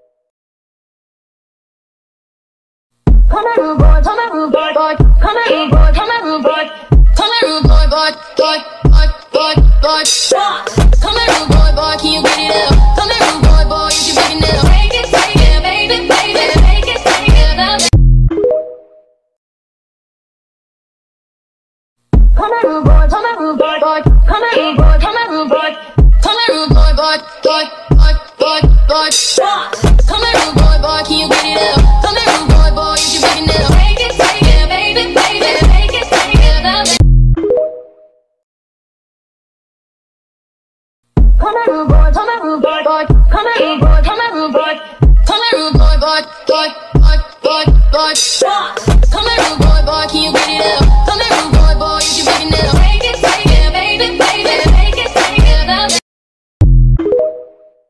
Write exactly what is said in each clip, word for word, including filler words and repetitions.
Come here, rude boy, come here, rude boy, boy. Come here, rude boy, come here, rude boy. Come here, rude boy, boy, boy, boy, boy, boy. Come here, rude boy, boy, can you get it up? Come here, rude boy, boy, you should break it up. Take it, take it, baby, baby, take it, take it, baby. Come here, rude boy, come here, rude boy, boy. Come here, rude boy, come here, rude boy. Come here, rude boy, boy, boy, boy, boy, boy. Come here, rude boy, boy, can you get it up? Come here, rude boy, boy, you should break it up. Take it, take it, baby, baby, take it, take it, baby. Come here, rude boy, come here, rude boy, boy. Come here, rude boy, come here, rude boy. Come here, rude boy, boy, boy, boy, boy, boy. Come here, rude boy, boy, can you get it up? Come here, rude boy, boy, you should break it up. Take it, take it, baby, baby, take it, take it, baby.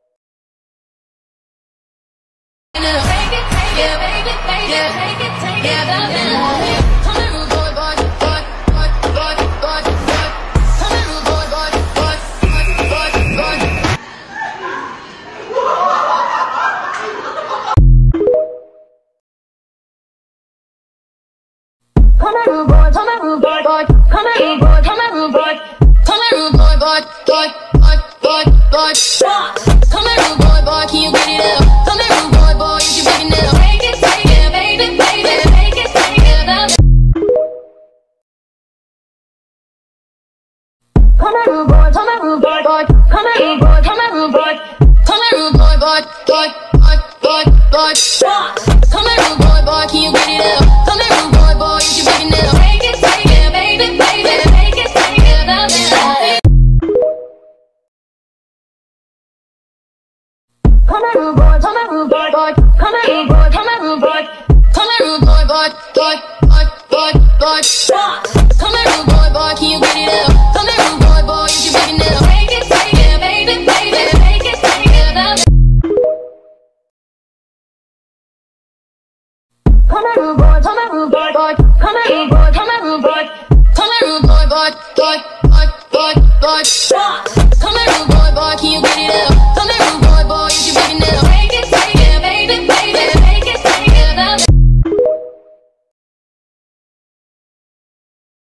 Come here, rude boy, come here, rude boy, boy. Come here, rude boy, come here, rude boy. Come here, rude boy, boy, boy, boy, boy, boy. Come here, rude boy, boy, can you get it up? Come here, rude boy, boy, you can break it down. Take it, take it, baby, baby, take it, take it up. Come here, rude boy, come here, rude boy, boy. Come here, rude boy, come here, rude boy. Come here, rude boy, boy, boy, boy, boy, boy. Come here, rude boy, boy, can you get it up?